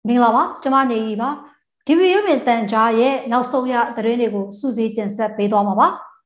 မင်္ဂလာပါကျွန်မနေကြီးပါဒီဗီဒီယိုပြင်တန်ကြားရဲ့နောက်ဆုံးရသတင်းတွေကိုစုစည်းတင်ဆက်ပေးသွားမှာပါ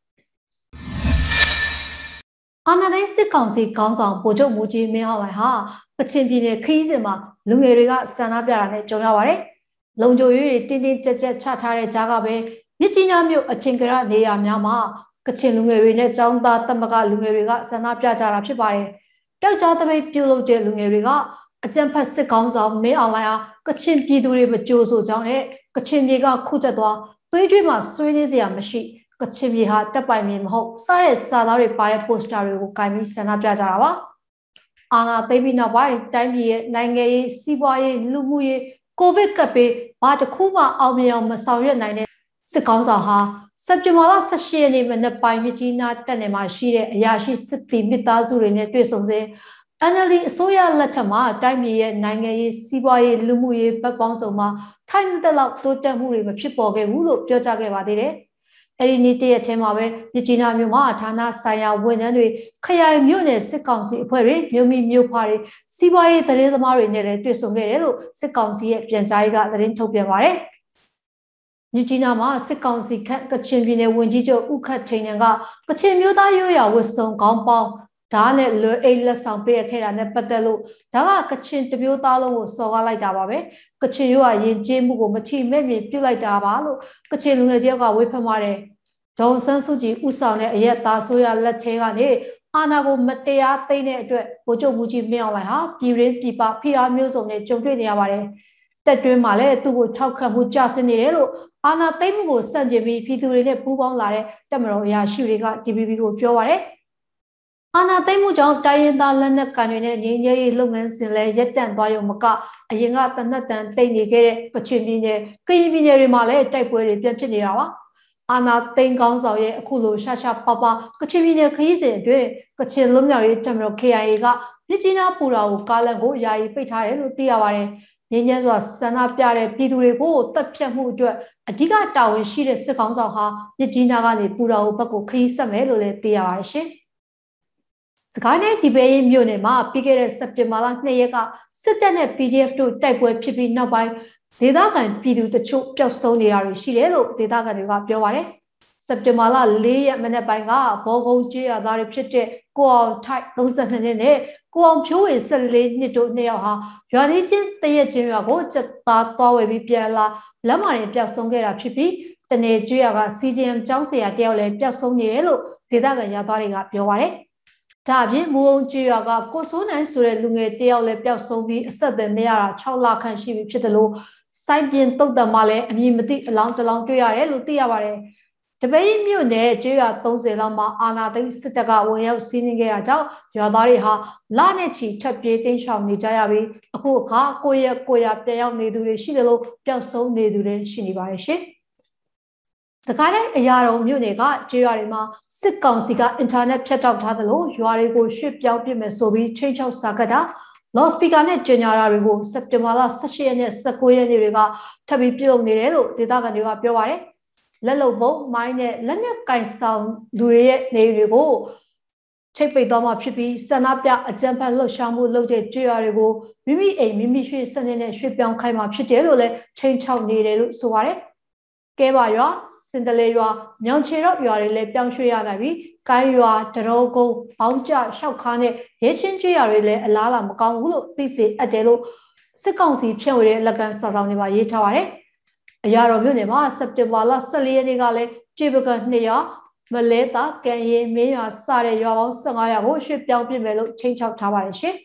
အာဏာသိမ်းစစ်ကောင်စီခေါင်းဆောင်ဗိုလ်ချုပ်မူကြီးမင်းအောင်လှိုင်ဟာကချင်ပြည်နယ်ခရီးစဉ်မှာလူငယ်တွေကဆန္ဒပြတာနဲ့ကြုံရပါတယ်လုံခြုံရေးတွေတင်းတင်းကြပ်ကြပ်ချထားတဲ့ကြားကပဲမြစ်ကြီးနားမြို့အချင်းကရနေရာများမှာကချင်လူငယ်တွေနဲ့ចောင်းသားသမဂ္ဂလူငယ်တွေကဆန္ဒပြကြတာဖြစ်ပါတယ်တောက်ကြားသပိတ်ပြုလုပ်တဲ့လူငယ်တွေကအကြံဖတ်စစ်ကောင်းဆောင်မင်းအောင်လှိုင်ဟာကချင်ပြည်သူတွေမကြိုဆိုကြောင်းနဲ့ကချင်ပြည်ကခုသက်သွားသွေးကြွေးမှာဆွေးနွေးစရာမရှိကချင်ပြည်ဟာတက်ပိုင်မြေမဟုတ်စတဲ့စာသားတွေပါတဲ့ပိုစတာတွေကိုကင်ပြီးဆန္ဒပြကြတာပါအာဏာသိမ်းပြီးနောက်ပိုင်းတိုင်းပြည်ရဲ့နိုင်ငံရေးစီးပွားရေးလူမှုရေးကိုဗစ်ကပ်ဘေးဘာတစ်ခုမှအောင်မြင်အောင်မဆောင်ရွက်နိုင်တဲ့စစ်ကောင်းဆောင်ဟာစက်တင်ဘာလ18ရက်နေ့မနက်ပိုင်းမြကြီးနားတက်နယ်မှာရှိတဲ့အရာရှိစစ်တီမိသားစုတွေနဲ့တွေ့ဆုံစဉ်NLD အစိုးရလက်ထက်မှာတိုင်းပြည်ရဲ့နိုင်ငံရေးစီးပွားရေးလူမှုရေးဘက်ပေါင်းစုံမှာထိုင်တဲ့လောက်တိုးတက်မှုတွေမဖြစ်ပေါ်ခဲ့ဘူးလို့ပြောကြားခဲ့ပါသေးတယ်။အဲဒီနေ့တရက်ထဲမှာပဲမြကြီးနားမြို့မှာဌာနဆိုင်ရာဝန်ထမ်းတွေခရိုင်မြို့နယ်စစ်ကောင်စီအဖွဲ့တွေမြို့မိမြို့ဖားတွေစီးပွားရေးသတင်းသမားတွေနဲ့လည်းတွေ့ဆုံခဲ့တယ်လို့စစ်ကောင်စီရဲ့ပြန်ကြားရေးကသတင်းထုတ်ပြန်ပါတယ်။မြကြီးနားမှာစစ်ကောင်စီခန့်ကချင်ပြည်နယ်ဝန်ကြီးချုပ်ဦးခတ်ထိန်ကကချင်မျိုးသားရိုးရာဝတ်စုံခေါင်းပေါင်းဒါနဲ့လွယ်အိတ်လက်ဆောင်ပေးခဲ့တာနဲ့ပတ်သက်လို့ဒါကကချင်တမျိုးသားလုံးကိုစော်ကားလိုက်တာပါပဲကချင်ရိုးကယဉ်ကျေးမှုကိုမချိမဲ့မြင်ပြုတ်လိုက်တာပါလို့ကချင်လူငယ်တယောက်ကဝေဖန်ပါတယ်ဒေါ်ဆန်းစုကြည်ဥဆောင်တဲ့အရက်သားဆိုရလက်ထဲကနေအာဏာကိုမတရားသိမ်းတဲ့အတွက်ဗိုလ်ချုပ်မူကြီးမင်းအောင်လှိုင်ဟာပြည်ရင်းပြည်ပဖိအားမျိုးစုံနဲ့ကြုံတွေ့နေရပါတယ်တက်တွင်းမှာလည်းသူ့ကိုထောက်ခံမှုကျဆင်းနေတယ်လို့အာဏာသိမ်းမှုကိုစန့်ကျင်ပြီးပြည်သူတွေနဲ့ပူးပေါင်းလာတဲ့တပ်မတော်အရာရှိတွေက TVB ကိုပြောပါတယ်အာဏာသိမ်းမှုကြောင့်တိုင်းရင်းသားလက်နက်ကန်တွေနဲ့ငြိမ်းချမ်းရေးလုပ်ငန်းစဉ်လဲရပ်တန့်သွားရုံမကအရင်ကတနက်တန်တိတ်နေခဲ့တဲ့ကချင်ပြည်နယ်ကရင်ပြည်နယ်တွေမှာလည်းတိုက်ပွဲတွေပြန်ဖြစ်နေတာပါအာဏာသိမ်းကောင်းဆောင်ရဲ့အခုလိုရှာပပကချင်ပြည်နယ်ခရီးစဉ်အတွင်းကချင်လွတ်မြောက်ရေးတပ်မတော် KIA ကမြစ်ကြီးနားပူတာကိုကားလမ်းကိုယာယီပိတ်ထားတယ်လို့သိရပါတယ်ငင်းညံစွာဆန္ဒပြတဲ့ပြည်သူတွေကိုတပ်ဖြတ်မှုအတွက်အဓိကတာဝန်ရှိတဲ့စစ်ကောင်ဆောင်ဟာမြစ်ကြီးနားကနေပူတာကိုဘက်ကိုခရီးဆက်မယ်လို့လည်းသိရပါတယ်ရှင်စကိုင်းနယ်ဒီဘေးမြို့နယ်မှာပြီးခဲ့တဲ့စက်တင်ဘာလ2ရက်ကစစ်တပ်နဲ့ PDF တို့တိုက်ပွဲဖြစ်ပြီးနောက်ပိုင်းဒေသခံပြည်သူတချို့ပျောက်ဆုံးနေတာတွေရှိတယ်လို့ဒေသခံတွေကပြောပါတယ်စက်တင်ဘာလ4ရက်မနေ့ပိုင်းကဘောကုန်းကျေးရွာသားတွေဖြစ်တဲ့ကိုအောင်ထိုက်32နှစ်နဲ့ကိုအောင်ဖြိုးဝေ14နှစ်တို့နှစ်ယောက်ဟာရွာလေးချင်းတရက်ချင်းရွာကိုစက်သားသွားဝယ်ပြီးပြန်လာလက်မရင်ပျောက်ဆုံးခဲ့တာဖြစ်ပြီးတနေကျွော်က CDM ကျောင်းဆရာတယောက်လည်းပျောက်ဆုံးနေတယ်လို့ဒေသခံရွာသားတွေကပြောပါတယ်ဒါအပြင်မူအောင်ကျွော်ကကိုစိုးနိုင်ဆိုတဲ့လူငယ်တယောက်လည်းပျောက်ဆုံးပြီးအဆက်အသွယ်မရတာ6လခန့်ရှိပြီဖြစ်တယ်လို့စိုင်းပြင်းတုတ်တံမှာလည်းအမည်မသိအလောင်းတစ်လောင်းတွေ့ရတယ်လို့သိရပါတယ်တပိတ်မြို့နယ်ကျွော်30လောက်မှာအာနာသိန်းစစ်တပ်ကဝင်ရောက်စီးနင်းခဲ့တာကြောင့်ရွာသားတွေဟာလနဲ့ချီထပ်ပြေးတင်းရှောင်နေကြရပြီးအခုအခါကိုရပြန်ရောက်နေသူတွေရှိတယ်လို့ပျောက်ဆုံးနေသူတွေရှိနေပါတယ်ရှင်စကိုင်းတိုင်းအရာတော်မြို့နယ်ကကျေးရွာတွေမှာစစ်ကောင်စီကအင်တာနက်ဖြတ်တောက်ထားသလိုရွာတွေကိုရွှေ့ပြောင်းပြစ်မယ်ဆိုပြီးချိန်ချောက်စာကတ်တာလော့စပီကာနဲ့ကြေညာတာတွေကိုစက်တင်ဘာလ18ရက်နဲ့19ရက်နေ့တွေကထပ်ပြီးပြုလုပ်နေတယ်လို့ဒေသခံတွေကပြောပါတယ်လက်လုံပုံမိုင်းနဲ့လက်နက်ကင်ဆောင်သူတွေရဲ့နေတွေကိုချိတ်ပိတ်သွားမှဖြစ်ပြီးဆန္ဒပြအကြမ်းဖက်လှုပ်ရှားမှုလုပ်တဲ့ကြေးရွာတွေကိုမိမိအိမ်မိမိရွှေ့စနစ်နဲ့ရွှေ့ပြောင်းခိုင်းမှဖြစ်တယ်လို့လည်းချိန်ချောက်နေတယ်လို့ဆိုပါတယ်ကဲပါရွာစင်တလေရွာမြောင်ချေတော့ရွာတွေလည်းပြောင်းရွှေ့ရနိုင်ပြီးကိုင်းရွာတရောကုန်းဘောင်းကျရှောက်ခါနဲ့ရဲချင်းကျွေးရွာတွေလည်းအလားလာမကောင်းဘူးလို့သိစေအပ်တယ်လို့စစ်ကောင်စီဖြန့်ဝေတဲ့လက်ကန်စာဆောင်တွေမှာရေးထားပါတယ်အရာတော်မြို့နယ်မှာစက်တင်ဘာလ14ရက်နေ့ကလည်းကျေပက2ရွာမလဲတာကံရီမင်းရွာစတဲ့ရွာပေါင်း15ရွာကိုရွှေ့ပြောင်းပြမယ်လို့ချိန်ချောက်ထားပါတယ်ရှင်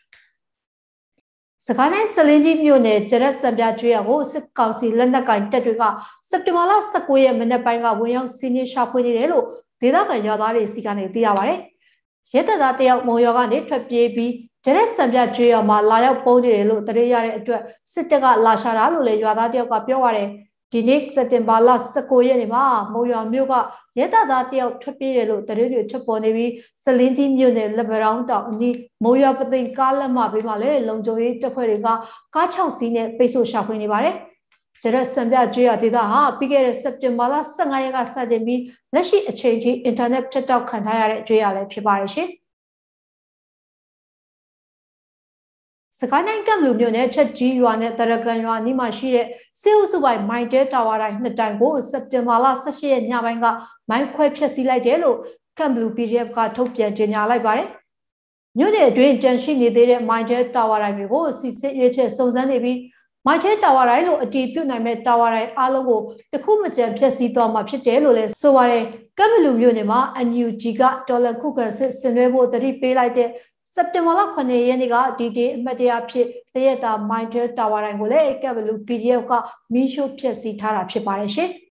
စကိုင်းတိုင်းစလင်းကြီးမြို့နယ်ကျရက်စံပြကျွေးရကိုစစ်ကောင်စီလက်နက်ကင်တပ်တွေကစက်တင်ဘာလ19ရက်မနေ့ပိုင်းကဝင်ရောက်စီးနင်းရှာဖွေနေတယ်လို့ဒေသခံရွာသားတွေစီကနေသိရပါတယ်။ရဲတပ်သားတယောက်မုံရွာကနေထွက်ပြေးပြီးကျရက်စံပြကျွေးရမှာလာရောက်ပုံးနေတယ်လို့တရေရတဲ့အတွက်စစ်တပ်ကလာရှာတာလို့လည်းရွာသားတယောက်ကပြောပါတယ်။ဒီနေ့စက်တင်ဘာလ19ရက်နေ့မှာမုံရွာမြို့ကရဲတပ်သားတယောက်ထွက်ပြေးတယ်လို့တရေတွေထွက်ပေါ်နေပြီးစလင်းကြီးမြို့နယ်လက်ဗရောင်းတောင်အနီးမုံရွာပသိမ်ကားလက်မဘေးမှာလည်းလုံခြုံရေးတပ်ဖွဲ့တွေကကား6စီးနဲ့ပိတ်ဆို့ရှာဖွေနေပါတယ်။ကျရက်စံပြကျွေးရဒေသဟာပြီးခဲ့တဲ့စက်တင်ဘာလ15ရက်ကစတင်ပြီးလက်ရှိအချိန်ထိအင်တာနက်ဖြတ်တောက်ခံထားရတဲ့ကျွေးရလည်းဖြစ်ပါတယ်ရှင်။ကိုင်းတိုင်းကံလူမျိုးနဲ့ချက်ကြီးရွာနဲ့တရကန်ရွာနီးမှာရှိတဲ့စေအုပ်စုပိုင်းမိုင်းတဲတာဝါတိုင်းနှစ်တိုင်ကိုစက်တင်ဘာလ18ရက်ညပိုင်းကမိုင်းခွဲဖျက်ဆီးလိုက်တယ်လို့ကံဘလူ PDF ကထုတ်ပြန်ကြေညာလိုက်ပါတယ်။မြို့နယ်အတွင်းတန်ရှိနေသေးတဲ့မိုင်းတဲတာဝါတိုင်းတွေကိုစစ်စစ်ရွေးချက်စုံစမ်းနေပြီးမိုင်းတဲတာဝါတိုင်းလို့အတည်ပြုနိုင်မဲ့တာဝါတိုင်းအားလုံးကိုတခုမကြံဖျက်ဆီးသွားမှာဖြစ်တယ်လို့လည်းဆိုပါတယ်။ကံဘလူမြို့နယ်မှာ NUG ကဒေါ်လာခုခံစစ်ဆင်နွှဲဖို့တတိပေးလိုက်တဲ့စက်တင်ဘာလ9ရက်နေ့ကဒီဒေအမတ်တရားဖြစ်တရက်တာမိုင်းတဲတာဝါတိုင်းကိုလည်းကံဘလူ PDF ကမီးရှို့ဖျက်ဆီးထားတာဖြစ်ပါတယ်ရှင်။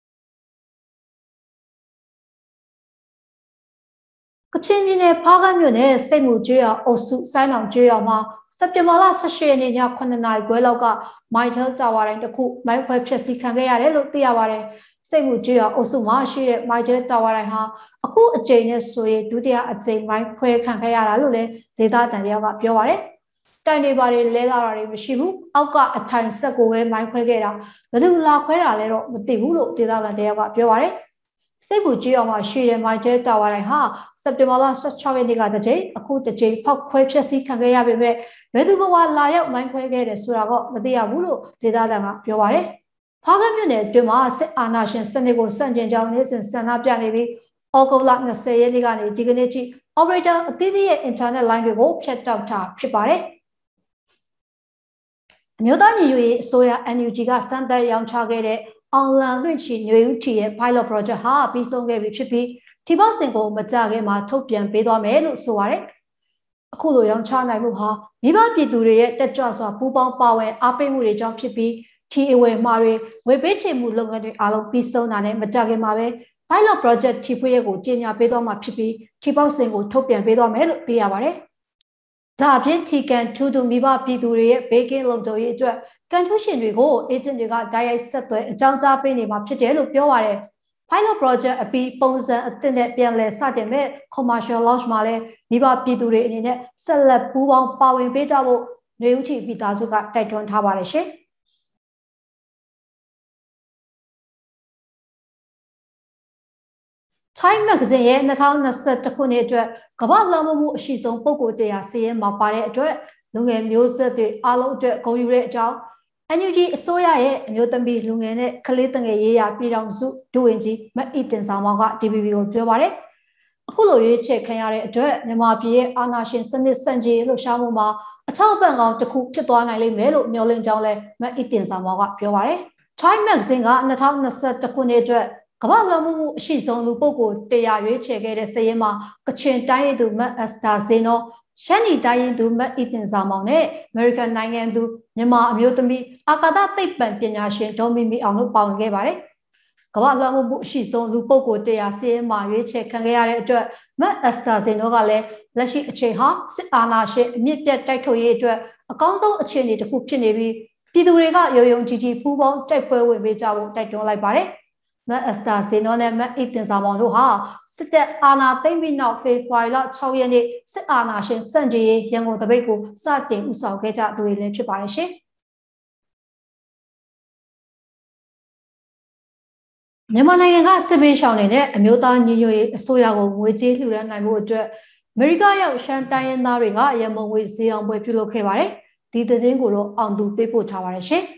ကချင်ပြည်နယ်ဖားကန့်မြို့နယ်စိတ်မှုကျွော်အုပ်စုစိုင်းအောင်ကျွော်မှာစက်တင်ဘာလ18ရက်နေ့ည9နာရီခွဲလောက်ကမိုင်းတဲတာဝါတိုင်းတစ်ခုမိုင်းခွဲဖျက်ဆီးခံခဲ့ရတယ်လို့သိရပါတယ်။စိတ်မှုကျွော်အုပ်စုမှာရှိတဲ့မိုင်းတဲတာဝါတိုင်းဟာအခုအကြိမ်နဲ့ဆိုရင်ဒုတိယအကြိမ်မိုင်းခွဲခံခဲ့ရတာလို့လည်းဒေသတန်တယောက်ကပြောပါတယ်။တိုင်တွေပါတွေလဲလာတာတွေမရှိဘူး။အောက်ကအထိုင်ဆက်ကိုပဲမိုင်းခွဲခဲ့တာဘယ်သူလာခွဲတာလဲတော့မသိဘူးလို့ဒေသတန်တယောက်ကပြောပါတယ်။စိတ်ပူကြည့်အောင်မှရှိတဲ့မိုင်းတဲတာဝါတိုင်းဟာစက်တင်ဘာလ16ရက်နေ့ကတစ်ကြိမ်အခုတစ်ကြိမ်ဖောက်ခွဲဖျက်ဆီးခံခဲ့ရပေမဲ့ဘယ်သူဘဝလာရောက်မိုင်းခွဲခဲ့တယ်ဆိုတာတော့မသိရဘူးလို့ဒေသတန်ကပြောပါတယ်။ဖားကန့်မြို့နယ်အတွင်းမှာစစ်အာဏာရှင်စနစ်ကိုစန့်ကျင်ကြောင်းနေ့စဉ်ဆန္ဒပြနေပြီးဩဂုတ်လ20ရက်နေ့ကနေဒီကနေ့ထိ operator အသီးသီးရဲ့ internet line တွေကိုဖျက်တောက်ထားဖြစ်ပါတယ်။အမျိုးသားညီညွတ်ရေးအစိုးရ NUG ကစမ်းသပ်ရောင်းချခဲ့တဲ့အောင်လန်လွင့်ချီညွေဦးထီရဲ့ pilot project ဟာပြီးဆုံးခဲ့ပြီဖြစ်ပြီးထီပေါက်စင်ကိုမကြခင်မှာထုတ်ပြန်ပေးသွားမယ်လို့ဆိုပါတယ်။အခုလိုရောင်းချနိုင်မှုဟာမိဘပြည်သူတွေရဲ့တက်ကြွစွာပူးပေါင်းပါဝင်အားပေးမှုတွေကြောင့်ဖြစ်ပြီးထီအဝယ်မှာတွေဝယ်ပေးချေမှုလုပ်ငန်းတွေအားလုံးပြီးဆုံးတာနဲ့မကြခင်မှာပဲ pilot project ထီဖွေးကိုကြီးညာပေးသွားမှာဖြစ်ပြီးထီပေါက်စင်ကိုထုတ်ပြန်ပေးသွားမယ်လို့သိရပါတယ်။ဒါအပြင်ထီကန်ထူးသူမိဘပြည်သူတွေရဲ့ဘေးကင်းလုံခြုံရေးအတွက်ကန်ထူးရှင်တွေကိုအေဂျင့်တွေကတိုက်ရိုက်ဆက်သွယ်အကြောင်းကြားပေးနေမှာဖြစ်တယ်လို့ပြောပါတယ်။ pilot project အပြီးပုံစံအသစ်နဲ့ပြန်လည်စတင်မဲ့ commercial launch မှာလည်းမိဘပြည်သူတွေအနေနဲ့ဆက်လက်ပူးပေါင်းပါဝင်ပေးကြဖို့နေဦးထီပြည်သားစုကတိုက်တွန်းထားပါတယ်ရှင်။ Time Magazine ရဲ့2021ခုနှစ်အတွက်ကမ္ဘာလွှမ်းမိုးမှုအရှိဆုံးပုဂ္ဂိုလ်တရားစာရင်းမှာပါတဲ့အတွက်လူငယ်မျိုးဆက်တွေအားလုံးအတွက်ဂုဏ်ယူတဲ့အကြောင်း NUG အစိုးရရဲ့အမျိုးသမီးလူငယ်နဲ့ကလေးငယ်ရေးရာပြည်ထောင်စုဒုဝန်ကြီးမအီတင်ဆောင်မောင်က DVB ကိုပြောပါတယ်။အခုလိုရွေးချယ်ခံရတဲ့အတွက်မြန်မာပြည်ရဲ့အာဏာရှင်စနစ်စန့်ကျင်လှုပ်ရှားမှုမှာအထောက်အပံ့ကောင်းတစ်ခုဖြစ်သွားနိုင်လိမ့်မယ်လို့မျှော်လင့်ကြောင်းလည်းမအီတင်ဆောင်မောင်ကပြောပါတယ်။ Time Magazine က2021ခုနှစ်အတွက်ကမ္ဘာလွှမ်းမိုးမှုအရှိဆုံးလူပုဂ္ဂိုလ်100ရွေးချယ်ခဲ့တဲ့စာရင်းမှာကချင်တိုင်းရင်းသူမတ်အက်စတာဇင်နောရှမ်းပြည်တိုင်းရင်းသူမတ်အီတင်ဆောင်မောင်နဲ့အမေရိကန်နိုင်ငံသူမြန်မာအမျိုးသမီးအာကာသသိပ္ပံပညာရှင်ဒေါ်မီမီအောင်တို့ပါဝင်ခဲ့ပါတယ်။ကမ္ဘာလွှမ်းမိုးမှုအရှိဆုံးလူပုဂ္ဂိုလ်100စာရင်းမှာရွေးချယ်ခံခဲ့ရတဲ့အတွက်မတ်အက်စတာဇင်နောကလည်းလက်ရှိအချိန်ဟာစစ်အာဏာရှင်အမြင့်ပြတ်တိုက်ထုတ်ရေးအတွက်အကောင်းဆုံးအခြေအနေတစ်ခုဖြစ်နေပြီးပြည်သူတွေကယုံယုံကြည်ကြည်ပူးပေါင်းတိုက်ပွဲဝင်ပေးကြဖို့တိုက်တွန်းလိုက်ပါတယ်။မတ်အက်စတာဇင်နောနဲ့မတ်အီတင်ဆောင်မောင်တို့ဟာစစ်တပ်အာဏာသိမ်းပြီးနောက်ဖေဖော်ဝါရီလ6ရက်နေ့စစ်အာဏာရှင်စန့်ကျင်ရေးရန်ကုန်တပိတ်ကိုစတင်ဦးဆောင်ခဲ့ကြသူတွေလည်းဖြစ်ပါတယ်ရှင်။မြန်မာနိုင်ငံကစစ်ဘေးရှောင်တွေနဲ့အမျိုးသားညီညွတ်ရေးအစိုးရကိုငွေကြေးလှူဒါန်းနိုင်မှုအတွက်အမေရိကရောက်ရှမ်းတိုင်းရင်းသားတွေကရမုံငွေဈေးအောင်ပွဲပြုလုပ်ခဲ့ပါတယ်။ဒီသတင်းကိုတော့အောင်သူပေးပို့ထားပါတယ်ရှင်။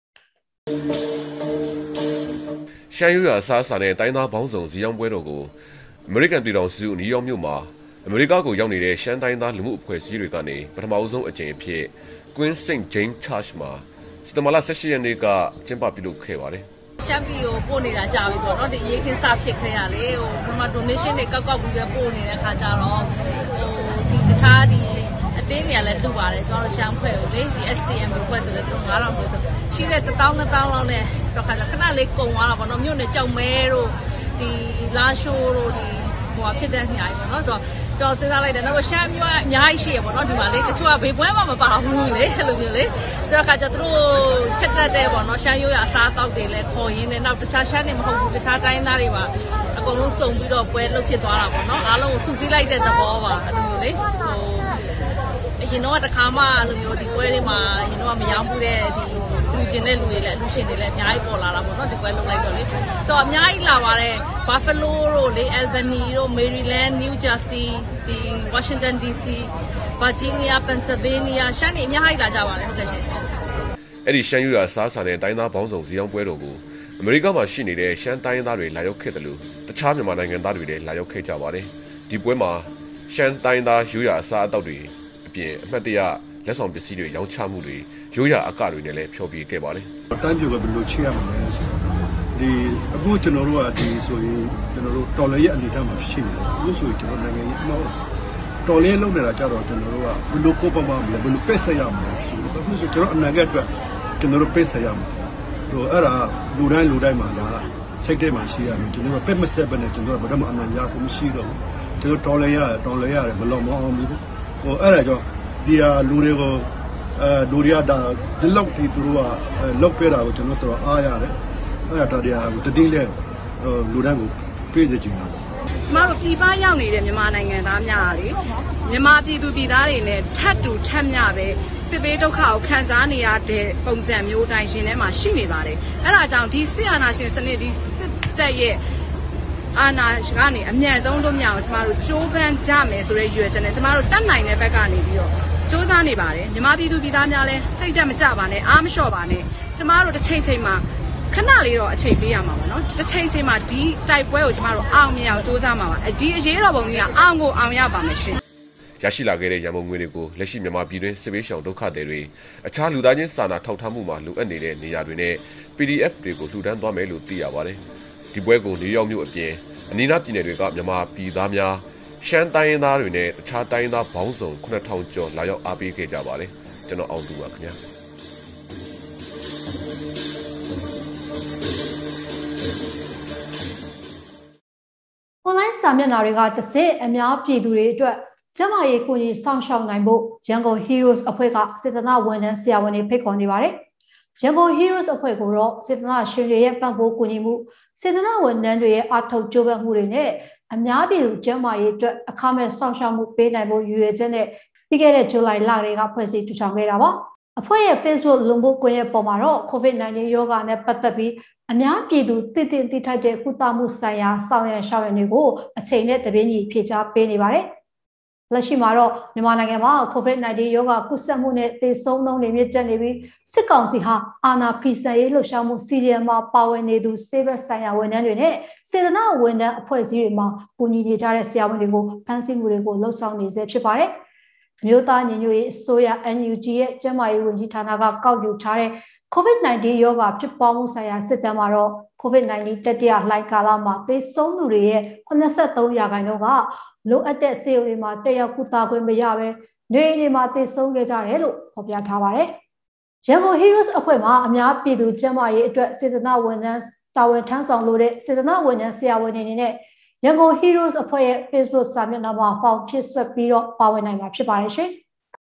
ရှမ်းရိုးရာအစားအစာနဲ့တိုင်းသားပေါင်းစုံဈေးရောင်းပွဲတော်ကိုအမေရိကန်ပြည်ထောင်စုနယူးယောက်မြို့မှာအမေရိကကိုရောက်နေတဲ့ရှမ်းတိုင်းသားလူမှုအဖွဲ့အစည်းတွေကနေပထမဆုံးအကြိမ်အဖြစ် Queen St. James Church မှာစက်တင်ဘာလ18ရက်နေ့ကကျင်းပပြုလုပ်ခဲ့ပါတယ်။ရှမ်းပြည်ကိုပို့နေတာကြာပြီပေါ့နော်ဒီရေးခင်းစဖြစ်ခဲ့ရလေဟိုပထမ donation တွေကောက်ပြီးပဲပို့နေတဲ့ခါကျတော့ဒီတခြားဒီအတင်းတွေကလည်းတူပါတယ်ကျွန်တော်တို့ရှမ်းဖွဲ့ကိုလေဒီ STM ဖွဲ့ဆိုလည်းသူတို့9000ဖွဲ့ဆိုရှိတဲ့1000 2000လောက်နဲ့ဆိုခါကျခဏလေးကုန်သွားတာပေါ့နော်မြို့နယ်ကြောက်မဲတို့ဒီလာရှိုးတို့ဒီဟိုဖြစ်တဲ့ညာကြီးပေါ့နော်ဆိုတော့ကျွန်တော်စဉ်းစားလိုက်တယ်နောက်ရှမ်းမျိုးအများကြီးရှိရပေါ့နော်ဒီမှာလေတချို့ကဘေးပွဲမှမပါဘူးလေအဲ့လိုမျိုးလေဆိုတော့ခါကျသူတို့ချက်တက်တဲ့ပေါ့နော်ရှမ်းရိုးရအစားတောက်တွေလည်းခေါ်ရင်းနဲ့နောက်တခြားရှမ်းတွေမဟုတ်ဘူးတခြားတိုင်းသားတွေပါအကုန်လုံးစုံပြီးတော့ပွဲလုပ်ဖြစ်သွားတာပေါ့နော်အားလုံးကိုစုစည်းလိုက်တဲ့သဘောပါအဲ့လိုမျိုးလေဟိုအရင်တော့တခါမှအဲ့လိုမျိုးဒီပွဲတွေမှာအရင်တော့မရောဘူးတဲ့ဒီလူချင်းတဲ့လူတွေလည်းလူရှင်တွေလည်းအများကြီးပေါ်လာတာပေါ့နော်ဒီပွဲလုပ်လိုက်တော့လေတော့အများကြီးလာပါတယ် Buffalo တို့လေ Albany တို့ Maryland New Jersey ဒီ Washington DC Virginia, Pennsylvania ရှမ်းနေအများကြီးလာကြပါတယ်ဟုတ်ကဲ့ရှင်အဲ့ဒီရှမ်းရွာစားစာနဲ့တိုင်းသားပေါင်းစုံဇီးအောင်ပွဲတော်ကိုအမေရိကမှာရှိနေတဲ့ရှမ်းတိုင်းသားတွေလာရောက်ခဲ့တယ်လို့တခြားမြန်မာနိုင်ငံသားတွေလည်းလာရောက်ခဲ့ကြပါတယ်ဒီပွဲမှာရှမ်းတိုင်းသားရိုးရာအစားအသောက်တွေအပြင်အမှတ်တရလက်ဆောင်ပစ္စည်းတွေရောင်းချမှုတွေရိုးရာအကတွေနဲ့လည်းဖျော်ဖြေခဲ့ပါတယ်တိုင်းပြည်ကဘယ်လိုချေရမလဲဆိုဒီအခုကျွန်တော်တို့ကဒီဆိုရင်ကျွန်တော်တို့တော်လည်းရဲ့အနေအထားမှာရှိနေတယ်အခုဆိုရင်ကျွန်တော်နိုင်ငံရေးမဟုတ်တော်လည်းလုံးနေတာကြတော့ကျွန်တော်တို့ကဘယ်လိုကိုပမာမလဲဘယ်လိုပက်ဆက်ရမလဲအခုဆိုကျွန်တော်အနာဂတ်အတွက်ကျွန်တော်တို့ပက်ဆက်ရမှာဟိုအဲ့ဒါလူတိုင်းမှာလားစိတ်ထဲမှာရှိရမယ်ကျွန်တော်တို့ပက်မဆက်ပဲနဲ့ကျွန်တော်တို့ဘာမှအမှန်ရဖို့မရှိတော့ဘူးကျွန်တော်တော်လည်းရတယ်မလော်မအောင်ဘူးဟိုအဲ့ဒါကြောင့်ဒီဟာလူတွေကိုလူတွေကဒါဒီလောက်ဒီသူတို့ကလောက်ပြတာကိုကျွန်တော်တို့အားရတယ်အဲ့ဒါတရားကိုတတိလဲလူတိုင်းကိုပြေးစေချင်တာကျမတို့ပြည်ပရောက်နေတဲ့မြန်မာနိုင်ငံသားများလေမြန်မာပြည်သူပြည်သားတွေနဲ့ထပ်တူထပ်မျှပဲစစ်ဘေးဒုက္ခကိုခံစားနေရတဲ့ပုံစံမျိုးတိုင်းရှင်ထဲမှာရှိနေပါတယ်အဲ့ဒါကြောင့်ဒီစစ်အာဏာရှင်စနစ်ဒီစစ်တပ်ရဲ့အာဏာကနေအမြန်ဆုံးလွတ်မြောက်အောင်ကျမတို့ကြိုးပမ်းကြမယ်ဆိုတဲ့ရည်ရွယ်ချက်နဲ့ကျမတို့တတ်နိုင်တဲ့ဘက်ကနေပြီးတော့စူးစမ်းနေပါတယ်မြန်မာပြည်သူပြည်သားများလည်းစိတ်ဓာတ်မကျပါနဲ့အားမလျှော့ပါနဲ့ကျမတို့တစ်ချိန်မှာခဏလေးတော့အချိန်ပေးရမှာပါနော်တစ်ချိန်မှာဒီတိုက်ပွဲကိုကျမတို့အောင်မြင်အောင်စူးစမ်းမှာပါဒီအရေးတော်ပုံကြီးကအောင်ရပါမယ်ရှင်ရရှိလာခဲ့တဲ့ရန်ပုံငွေတွေကိုလက်ရှိမြန်မာပြည်တွင်းစစ်ဘေးရှောင်ဒုက္ခသည်တွေအခြားလူသားချင်းစာနာထောက်ထားမှုမှာလိုအပ်နေတဲ့နေရာတွေနဲ့ PDF တွေကိုလှူဒန်းသွားမယ်လို့သိရပါတယ်ဒီပွဲကိုနယူးယောက်မြို့အပြင်အနီးနားပြည်နယ်တွေကမြန်မာပြည်သားများရှမ်းတိုင်းရင်းသားတွေနဲ့တခြားတိုင်းရင်းသားပေါင်းစုံ9000ကျော်လာရောက်အားပေးခဲ့ကြပါတယ်ကျွန်တော်အောင်သူပါခင်ဗျာ online စာမျက်နှာတွေကတစ်စစ်အများပြည်သူတွေအတွက်ကျမရေးကိုကြီးစောင့်ရှောက်နိုင်ဖို့ရန်ကုန် Heroes အဖွဲ့ကစေတနာဝန်ထမ်းဆရာဝန်တွေဖိတ်ခေါ်နေပါတယ်ရန်ကုန် Heroes အဖွဲ့ကိုတော့စေတနာရှင်တွေရဲ့ပံ့ပိုးကူညီမှုစေတနာဝန်ထမ်းတွေရဲ့အထောက်ကြိုးပမ်းမှုတွေနဲ့အများပြည်သူကျမရေးအတွက်အခမဲ့စောင့်ရှောက်မှုပေးနိုင်ဖို့ရည်ရွယ်ချက်နဲ့ပြီးခဲ့တဲ့ဇူလိုင်လတွေကဖွဲ့စည်းထူထောင်ခဲ့တာပါအဖွဲ့ရဲ့ Facebook လူမှုကွန်ရက်ပေါ်မှာတော့ COVID-19 ရောဂါနဲ့ပတ်သက်ပြီးအများပြည်သူသိထိုက်တဲ့ကုသမှုဆိုင်ရာဆောင်ရွက်ရှောက်ရည်တွေကိုအချိန်နဲ့တပြေးညီဖြေချပေးနေပါတယ်လက်ရှိမှာတော့မြန်မာနိုင်ငံမှာ COVID-19 ရောဂါကူးစက်မှုနဲ့သေဆုံးနှုန်းတွေမြင့်တက်နေပြီးစစ်ကောင်စီဟာအာဏာဖီဆန်ရေးလှုပ်ရှားမှုစီရီယံမှာပါဝင်နေသူဆေးဘက်ဆိုင်ရာဝန်ထမ်းတွေနဲ့စေတနာဝန်ထမ်းအဖွဲ့အစည်းတွေမှာကူညီနေကြတဲ့ဆရာဝန်တွေကိုဖမ်းဆီးမှုတွေကိုလှုပ်ဆောင်နေစေဖြစ်ပါတယ်မြို့သားညီညွတ်ရေးအစိုးရ NUG ရဲ့ကျန်းမာရေးဝန်ကြီးဌာနကကောက်ယူထားတဲ့ COVID-19 ရောဂါဖြစ်ပွားမှုဆိုင်ရာစစ်တမ်းမှာတော့ COVID-19 တတိယလှိုင်းကာလမှာသေဆုံးသူတွေရဲ့83%ကလိုအပ်တဲ့ဆေးရုံတွေမှာတက်ရောက်ကုသခွင့်မရဘဲနေအိမ်တွေမှာသေဆုံးခဲ့ကြတယ်လို့ဖော်ပြထားပါတယ်။ရန်ကုန် Heroes အဖွဲ့မှာအများပြည်သူကျန်းမာရေးအတွက်စေတနာဝန်ထမ်းတာဝန်ထမ်းဆောင်လို့တဲ့စေတနာဝန်ထမ်းဆရာဝန်တွေအနေနဲ့ရန်ကုန် Heroes အဖွဲ့ရဲ့ Facebook စာမျက်နှာမှာဖောင်ဖြစ်ဆက်ပြီးတော့ပါဝင်နိုင်မှာဖြစ်ပါတယ်ရှင်။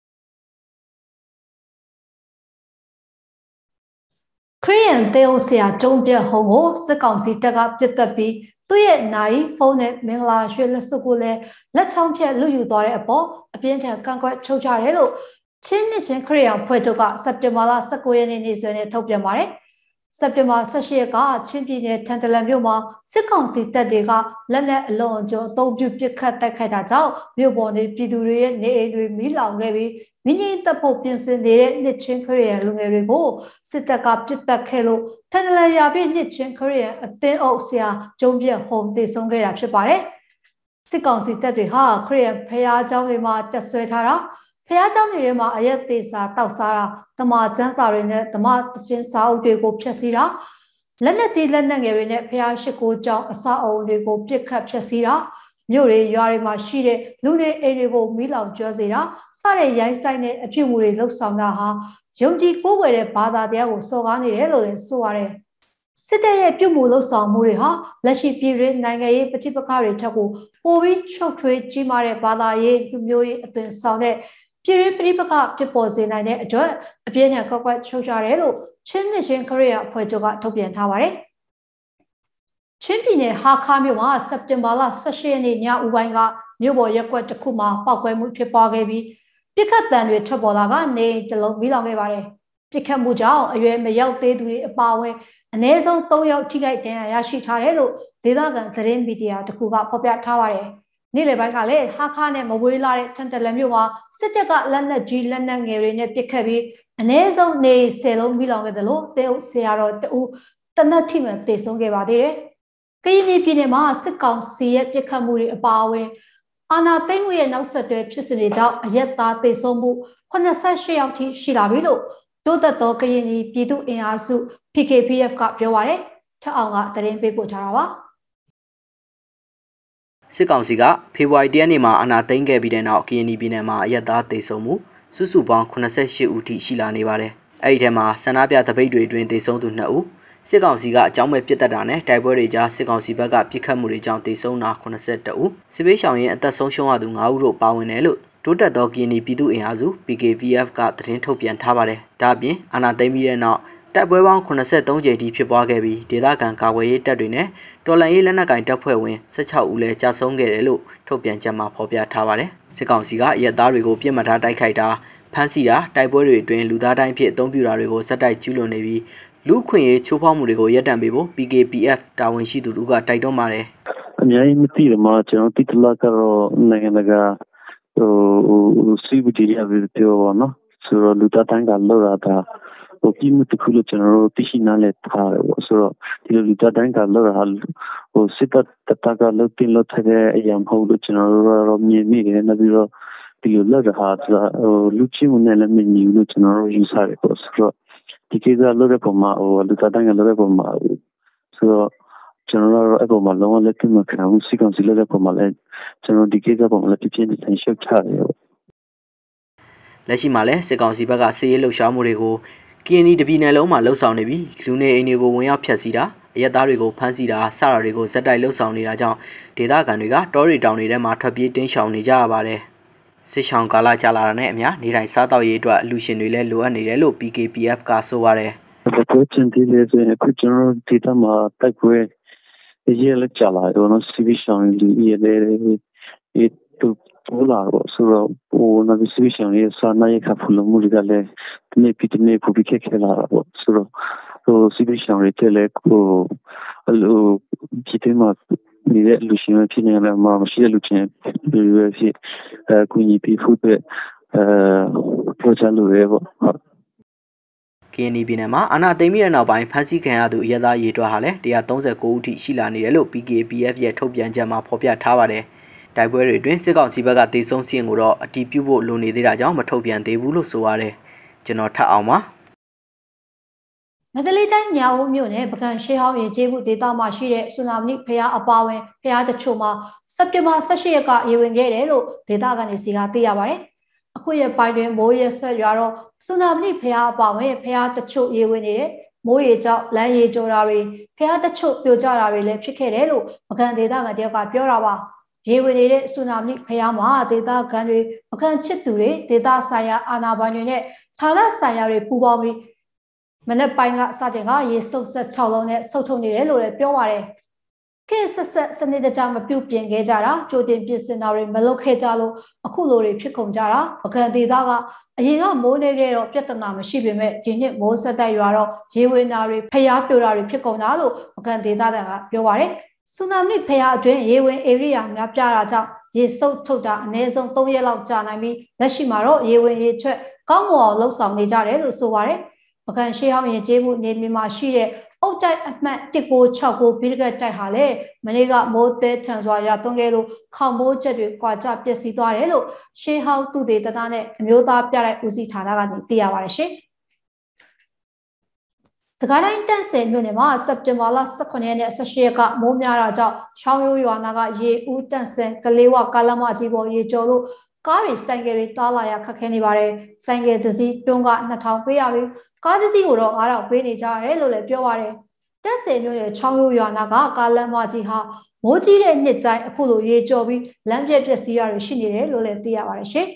ခရီးယန်သေအောင်ဆရာကျုံပြတ်ဟုံကိုစစ်ကောင်စီတပ်ကပြစ်တက်ပြီးသူ့ရဲ့နိုင်ဖုန်းနဲ့မင်္ဂလာရွှေလက်စုပ်ကိုလည်းလက်ချောင်းဖြတ်လူယူသွားတဲ့အပေါ်အပြင်းထန်ကန့်ကွက်ချုပ်ကြတယ်လို့ချင်းနှစ်ချင်းခရီးယန်ဖွဲ့ချုပ်ကစက်တင်ဘာလ19ရက်နေ့စွဲနဲ့ထုတ်ပြန်ပါတယ်စက်တင်ဘာ18ရက်ကချင်းပြည်နယ်ထန်တလန်မြို့မှာစစ်ကောင်စီတပ်တွေကလက်နက်အလွန်အကျွံအုံပြုပစ်ခတ်တိုက်ခိုက်တာကြောင့်မြို့ပေါ်နေပြည်သူတွေရဲ့နေအိမ်တွေမီးလောင်ခဲ့ပြီးမိငိမ့်တပ်ဖို့ပြင်ဆင်နေတဲ့နှစ်ချင်းခရီးယန်လူငယ်တွေကိုစစ်တပ်ကပစ်တက်ခဲ့လို့ထန်တလန်ရာပြည့်နှစ်ချင်းခရီးယန်အသင်းအုပ်ဆရာကျုံပြတ်ဟုံတည်ဆုံးခဲ့တာဖြစ်ပါတယ်စစ်ကောင်စီတပ်တွေဟာခရီးယန်ဖျားเจ้าတွေမှာတက်ဆွဲထားတာဖျားเจ้าတွေထဲမှာအရက်သေးစာတောက်စားတာတမကျန်းစာတွေနဲ့တမတချင်းစာအုပ်တွေကိုဖျက်ဆီးတာလက်နက်ကြီးလက်နက်ငယ်တွေနဲ့ဖျားရှိခိုးကြောင်းအစအုံတွေကိုပြစ်ခတ်ဖျက်ဆီးတာမြို့တွေရွာတွေမှာရှိတဲ့လူတွေအိမ်တွေကိုမီးလောင်ကျွမ်းစေတာစတဲ့ရိုင်းဆိုင်တဲ့အဖြစ်မှုတွေလှုပ်ဆောင်တာဟာယုံကြည်ကိုးကွယ်တဲ့ဘာသာတရားကိုစော်ကားနေတယ်လို့လည်းဆိုရတယ်စစ်တပ်ရဲ့ပြုမှုလှုပ်ဆောင်မှုတွေဟာလက်ရှိပြည်တွင်းနိုင်ငံရေးပဋိပက္ခတွေထက်ကိုပိုပြီးချုပ်ထွေးကြီးမားတဲ့ဘာသာရေးလူမျိုးရေးအသွင်ဆောင်တဲ့ပြည်တွင်းပဋိပက္ခဖြစ်ပေါ်စေနိုင်တဲ့အတွက်အပြင်းထန်ကောက်ကွက်ချုပ်ကြတယ်လို့ချင်းနှစ်ချင်းခရီးယာအဖွဲ့ချုပ်ကထုတ်ပြန်ထားပါတယ်ချင်းပြည်နယ်ဟာခါမြို့မှာစက်တင်ဘာလ18ရက်နေ့ညဦးပိုင်းကမြို့ပေါ်ရက်ကွက်တစ်ခုမှာပောက်ကွဲမှုဖြစ်ပွားခဲ့ပြီးပြစ်ခတ်တံတွေထွက်ပေါ်လာကနေတလုံးမီးလောင်ခဲ့ပါတယ်ပြစ်ခတ်မှုကြောင့်အရွယ်မရောက်သေးသူတွေအပါအဝင်အနည်းဆုံး3ယောက်ထိခိုက်ဒဏ်ရာရရှိထားတယ်လို့ဒေသခံသတင်းမီဒီယာတစ်ခုကဖော်ပြထားပါတယ်နေ့လယ်ပိုင်းကလည်းဟာခါနဲ့မဝေးလာတဲ့ထန်တလန်မြို့မှာစစ်တပ်ကလက်နက်ကြီးလက်နက်ငယ်တွေနဲ့ပစ်ခတ်ပြီးအနည်းဆုံးနေ10လုံးမိလောင်ခဲ့တယ်လို့တဲအုပ်ဆရာတော်တူတနက်ထိမှတေဆုံးခဲ့ပါသေးတယ်။ကရင်ပြည်နယ်မှာစစ်ကောင်စီရဲ့ပစ်ခတ်မှုတွေအပါအဝင်အာဏာသိမ်းမှုရဲ့နောက်ဆက်တွဲဖြစ်စဉ်တွေကြောင့်အရက်သားတေဆုံးမှု88ယောက်ထိရှိလာပြီလို့တိုးသက်သောကရင်ပြည်သူ့အင်အားစု PKPF ကပြောပါရယ်။ထက်အောင်ကသတင်းပေးပို့ထားတာပါ။စစ်ကောင်စီကဖေဖော်ဝါရီ ရက်နေ့မှာအာဏာသိမ်းခဲ့ပြီးတဲ့နောက်ကရင်ပြည်နယ်မှာအရက်သားတေဆုံးမှုစုစုပေါင်း88ဦးထိရှိလာနေပါတယ်။အဲ့ဒီထဲမှာဆန္ဒပြတပိတ်တွေအတွင်းတေဆုံးသူ2ဦးစစ်ကောင်စီကအကြောင်းမဲ့ပြစ်တက်တာနဲ့တိုက်ပွဲတွေကြားစစ်ကောင်စီဘက်ကပြစ်ခတ်မှုတွေကြောင့်တေဆုံးတာ82ဦးစစ်ပေးရှောင်ရင်အသက်ဆုံးရှုံးရသူ9ဦးတို့ပါဝင်တယ်လို့တိုးတက်သောကရင်ပြည်သူ့အင်အားစု PKPF ကသတင်းထုတ်ပြန်ထားပါတယ်။ဒါ့အပြင်အာဏာသိမ်းပြီးတဲ့နောက်တိုက်ပွဲပေါင်း83ကြိမ်ထိဖြစ်ပွားခဲ့ပြီးဒေသခံကာကွယ်ရေးတပ်တွေနဲ့တော်လှန်ရေးလက်နက်ကိုင်တပ်ဖွဲ့ဝင်16ဦးလည်းကြာဆုံးခဲ့တယ်လို့ထုတ်ပြန်ချက်မှာဖော်ပြထားပါတယ်။စစ်ကောင်စီကရဲသားတွေကိုပြစ်မှတ်ထားတိုက်ခိုက်တာဖမ်းဆီးတာတိုက်ပွဲတွေအတွင်းလူသားတိုင်းဖြစ်အုံပြုတာတွေကိုစက်တိုက်ကျူးလွန်နေပြီးလူခွင့်ရေးချိုးဖောက်မှုတွေကိုရပ်တန့်ပေးဖို့ PKPF တာဝန်ရှိသူတို့ကတိုက်တွန်းပါတယ်။အများကြီးမသိတယ်မှာကျွန်တော်တိတလာကတော့နိုင်ငံတကာစီဗီဒီယာဗီဒီယိုပေါ့နော်ဆိုတော့လူသားတိုင်းကလောက်ရတာပြီးမှုတစ်ခုလို့ကျွန်တော်တို့သိရှိနားလည်ထားတယ်ပေါ့ဆိုတော့ဒီလိုလူသားတိုင်းကလောက်ရတာစစ်တပ်ကလောက်တင်လောက်တဲ့အရာမဟုတ်လို့ကျွန်တော်တို့ကတော့မြင်မိတယ်နောက်ပြီးတော့ဒီလိုလောက်ရတာလူချင်းမှုနဲ့လည်းမညီဘူးလို့ကျွန်တော်တို့ယူဆတယ်ပေါ့ဆိုတော့ဒီကိစ္စလောက်တဲ့ပုံမှာလူသားတိုင်းကလောက်တဲ့ပုံမှာဆိုတော့ကျွန်တော်တို့အပေါ်မှာလုံးဝလက်ခံမခံဘူးစီကောင်စီလောက်တဲ့ပုံမှာလည်းကျွန်တော်ဒီကိစ္စပုံမှာလည်းပြင်းပြင်းထန်ရှုပ်ချတယ်လက်ရှိမှာလည်းစစ်ကောင်စီဘက်ကစစ်ရေးလှုပ်ရှားမှုတွေကိုကရင်တပြည်နယ်လုံးမှာလှုပ်ဆောင်နေပြီးလူနေအိမ်တွေကိုဝင်ရောက်ဖျက်ဆီးတာအရက်သားတွေကိုဖမ်းဆီးတာစတာတွေကိုဇက်တိုက်လှုပ်ဆောင်နေတာကြောင့်ဒေသခံတွေကတောတွေတောင်တွေထဲမှာထွက်ပြေးတင်းရှောင်နေကြရပါတယ်စစ်ဆောင်ကာလကြာလာတာနဲ့အမျှနေတိုင်းစားတောက်ရေးအတွက်အလူရှင်တွေလည်းလိုအပ်နေတယ်လို့ PKPF ကဆိုပါတယ်။ချင်းတီလေးဆိုရင်အခုကျွန်တော်ဒေသမှာတိုက်ပွဲရေးလက်ကြာလာတော့စီဗီရှောင်းဒီရေးတဲ့တူပေါ်လာတော့ဆိုတော့နာဗီစီဗီရှောင်းရေးစာနာရခဖလို့မှုတွေကလည်းဒီနေ့ပြည်နေပူပြီးခဲလာတော့ဆိုတော့စီဗီရှောင်းရေးလည်းအလိုပြည်တယ်မှာနေတဲ့လူရှင်ဖြစ်နေတယ်မှာမရှိတဲ့လူချင်းတွေဖြစ်ကူညီပြီးဖို့ပေါ်ချလို့ရပေါ့ကရင်ပြည်နယ်မှာအာဏာသိမ်းပြီးတဲ့နောက်ပိုင်းဖမ်းဆီးခံရသူအရက်သားရေတွက်ဟာလည်း139ဦးထိရှိလာနေတယ်လို့ PKPF ရဲ့ထုတ်ပြန်ချက်မှာဖော်ပြထားပါတယ်။တိုက်ပွဲတွေအတွင်းစစ်ကောင်စီဘက်ကတေဆုံးစီရင်ကိုတော့အတီးပြုတ်ဖို့လိုနေသေးတာကြောင့်မထုတ်ပြန်သေးဘူးလို့ဆိုရတယ်။ကျွန်တော်ထပ်အောင်ပါမန္တလေးတိုင်းမြောက်ဦးမြို့နယ်ပကံရှေးဟောင်းရင်ကျေးမှုဒေသမှာရှိတဲ့ဆူနာမီဖျားအပါဝင်ဖျားတချို့မှာစက်တင်ဘာ18ရက်ကရေဝင်ခဲ့တယ်လို့ဒေသခံတွေစီကသိရပါတယ်။အခုရပိုင်းတွင်မိုးရဆက်ရွာတော့ဆူနာမီဖျားအပါဝင်ဖျားတချို့ရေဝင်နေတယ်။မိုးရေကြောင့်လမ်းရေကျော်တာတွေဖျားတချို့ပြိုကျတာတွေလည်းဖြစ်ခဲ့တယ်လို့ပကံဒေသခံတယောက်ကပြောတာပါ။ရေဝင်နေတဲ့ဆူနာမီဖျားမှာဒေသခံတွေပကံချစ်သူတွေဒေသဆိုင်ရာအာဏာပိုင်တွေနဲ့ဌာနဆိုင်ရာတွေပူးပေါင်းပြီးမနေ့ပိုင်းကစတင်ကရေစုပ်ဆက်6လုံးနဲ့စုပ်ထုတ်နေတယ်လို့လည်းပြောပါတယ်။ခေတ်ဆက်စနစ်တကျမပြုတ်ပြင်ခဲ့ကြတာကြိုတင်ပြင်ဆင်တာတွေမလုပ်ခဲ့ကြလို့အခုလိုတွေဖြစ်ကုန်ကြတာပကံဒေသကအရင်ကမိုးနေခဲ့တော့ပြဿနာမရှိပေမဲ့ဒီနှစ်မိုးဆက်တိုက်ရွာတော့ရေဝင်တာတွေဖျားပြိုတာတွေဖြစ်ကုန်တာလို့ပကံဒေသကပြောပါတယ်။ဆူနာမီဖျားအတွင်းရေဝင်ဧရိယာများပြားတာကြောင့်ရေစုပ်ထုတ်တာအနည်းဆုံး3ရက်လောက်ကြာနိုင်ပြီးလက်ရှိမှာတော့ရေဝင်ရေထွက်ကောင်းမွန်အောင်လှုပ်ဆောင်နေကြတယ်လို့ဆိုပါတယ်။ပကံရှေးဟောင်းရင်ကျေးမှုနေမြေမှာရှိတဲ့အုတ်တိုက်အမှတ်1969ဘီလကတ်တိုက်ဟာလည်းမနေ့ကမိုးသေးထန်စွာရသွန်းခဲ့လို့ခေါင်မိုးချက်တွေကွာကျပျက်စီးသွားတယ်လို့ရှေးဟောင်းသူတေသနာနဲ့အမျိုးသားပြတဲ့ဦးစီးဌာနကနေသိရပါတယ်ရှင်။စကိုင်းတိုင်းတန့်ဆယ်မြို့နယ်မှာစက်တင်ဘာလ18ရက်နဲ့18ရက်ကမိုးများတာကြောင့်ချောင်းရိုးရွာနာကရေဦးတန့်ဆယ်ကလေးဝကားလမ်းမကြီးပေါ်ရေကျော်လို့ကားတွေဆိုင်ကယ်တွေတားလာရခက်ခဲနေပါတယ်။ဆိုင်ကယ်တစ်စီးတွန်းက2000ပေးရပြီးကားတစ်စီးကိုတော့9000ပေးနေကြရတယ်လို့လည်းပြောပါတယ်။တက်ဆယ်မျိုးရဲ့ချောင်းရိုးရွာနာကကားလမ်းမကြီးဟာမိုးကြီးတဲ့နှစ်တိုင်းအခုလိုရေကျော်ပြီးလမ်းပြက်ပျက်စီးရတွေရှိနေတယ်လို့လည်းသိရပါတယ်ရှင်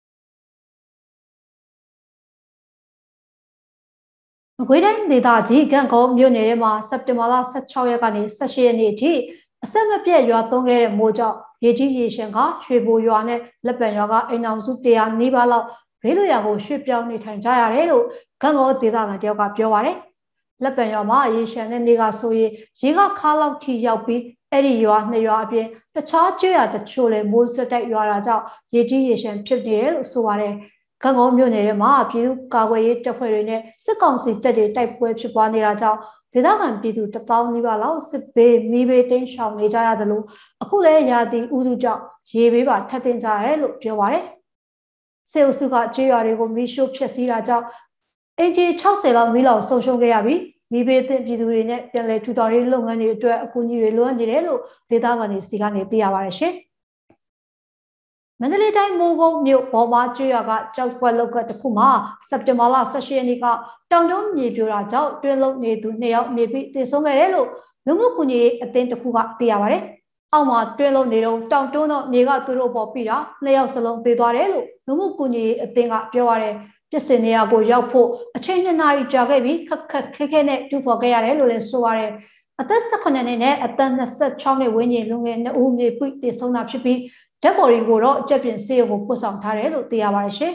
။မကွေးတိုင်းဒေသကြီးကံကောမြို့နယ်ထဲမှာစက်တင်ဘာလ16ရက်ကနေ18ရက်နေ့အထိအဆက်မပြတ်ရွာသွန်းခဲ့တဲ့မိုးကြောင့်ရေကြီးရေရှင်ကရွှေဘိုရွာနဲ့လက်ပံရွာကအိမ်အောင်စု100နီးပါးလောက်ဘေးလွရာကိုရွှေ့ပြောင်းနေထိုင်ကြရတယ်လို့ကံကောဒေသခံတယောက်ကပြောပါတယ်။လက်ပံရွာမှာရေရှင်တဲ့နေ့ကဆိုရင်ရေကခါလောက်ထိရောက်ပြီးအဲ့ဒီရွာ2ရွာအပြင်တခြားကျွော်တချို့လည်းမိုးစတိုက်ရွာတာကြောင့်ရေကြီးရေရှမ်းဖြစ်နေတယ်လို့ဆိုပါတယ်ကံကောမြို့နယ်ထဲမှာပြည်သူ့ကာကွယ်ရေးတပ်ဖွဲ့တွေနဲ့စစ်ကောင်စီတပ်တွေတိုက်ပွဲဖြစ်ပွားနေတာကြောင့်ဒေသခံပြည်သူ1000နီးပါးလောက်စစ်ဘေးမိဘေးတင်းရှောင်နေကြရတယ်လို့အခုလည်းရာသီဥတုကြောင့်ရေဘေးပါထပ်တင်ကြရတယ်လို့ပြောပါတယ်စစ်အုပ်စုကကျွော်တွေကိုမီးရှို့ဖျက်ဆီးတာကြောင့်အင်ဂျီ60လောက်မီးလောင်ဆုံးရှုံးခဲ့ရပြီးမိဘေးသင့်ပြည်သူတွေနဲ့ပြန်လည်ထူထောင်ရေးလုပ်ငန်းတွေအတွက်အကူအညီတွေလိုအပ်နေတယ်လို့ဒေသခံတွေစီကနေသိရပါတယ်ရှင်မန္တလေးတိုင်းမိုးကုတ်မြို့ဘော်မာကျွော်ကကြောက်ကွက်လောက်ကတခုမှာစက်တင်ဘာလ18ရက်နေ့ကတောင်တွန်းမြေပြိုတာကြောင့်တွင်းလုံးနေသူ2ယောက်မြေပြီးတည်ဆုံးခဲ့တယ်လို့လူမှုကူညီရေးအသင်းတစ်ခုကသိရပါတယ်။အောက်မှာတွင်းလုံးနေတော့တောင်တွန်းတော့မြေကသူတို့ပေါ်ပြီးတာ2ယောက်စလုံးသေသွားတယ်လို့လူမှုကူညီရေးအသင်းကပြောပါတယ်။ပြစ်စင်နေရာကိုရောက်ဖို့အချိန်2နာရီကြာခဲ့ပြီးခက်ခဲနဲ့တူဖော်ခဲ့ရတယ်လို့လည်းဆိုပါတယ်။အသက်18နှစ်နဲ့အသက်26နှစ်ဝန်းကျင်လူငယ်2ဦးမြေပြီးတည်ဆုံးတာဖြစ်ပြီးဓာတ်ပေါ်တွေကိုတော့အကျက်ပြင်ဆေးရုံကိုပို့ဆောင်ထားတယ်လို့သိရပါတယ်ရှင်